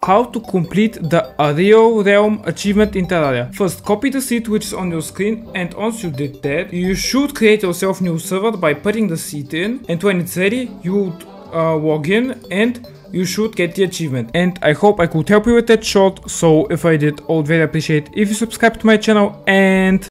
how to complete the Ario Realm achievement in Terraria. First, copy the seed which is on your screen, and once you did that, you should create yourself new server by putting the seed in, and when it's ready, you would log in and you should get the achievement. And I hope I could help you with that short, so if I did, I would very appreciate if you subscribe to my channel, and